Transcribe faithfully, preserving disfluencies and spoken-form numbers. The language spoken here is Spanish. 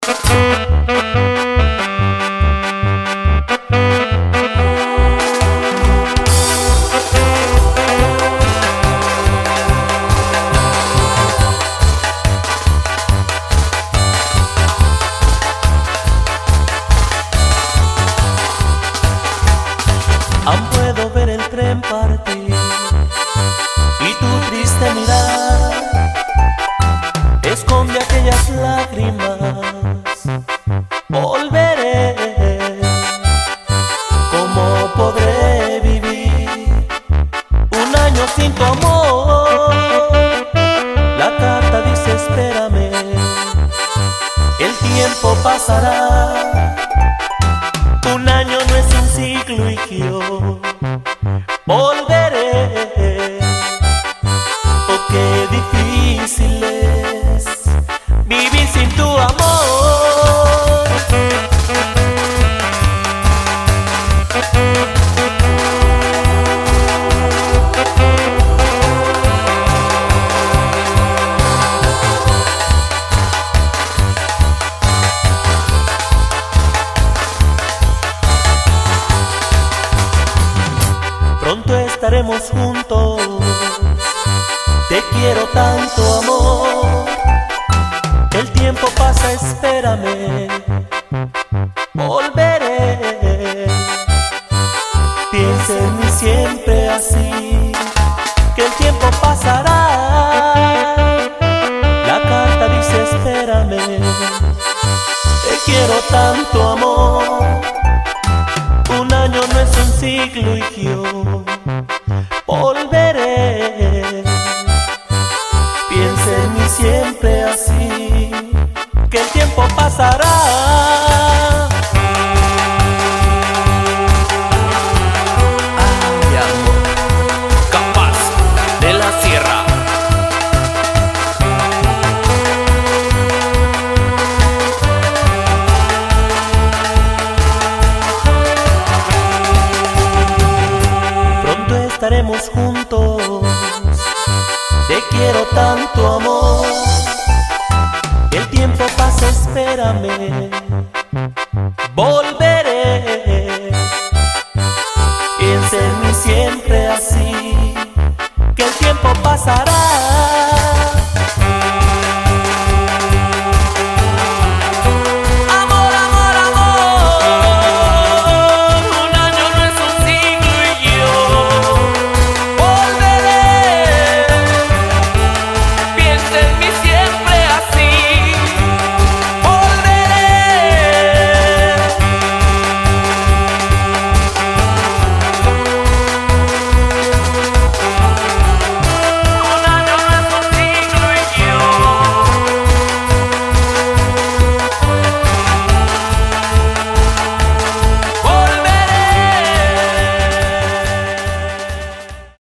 Aún puedo ver el tren partir y tu triste mirar esconde aquellas lágrimas. Volveré, ¿cómo podré vivir un año sin tu amor? La carta dice espérame, el tiempo pasará. Un año no es un siglo y yo volveré. Oh, qué difícil es vivir sin tu amor. Pronto estaremos juntos, te quiero tanto amor. El tiempo pasa, espérame, volveré. Piensa en mí siempre así, que el tiempo pasará. La carta dice espérame, te quiero tanto amor. Un año no es un siglo y yo volveré. Piensa en mí siempre así, que el tiempo pasará. Ay, amor, capaz de la sierra. Estaremos juntos, te quiero tanto amor. El tiempo pasa, espérame, volveré.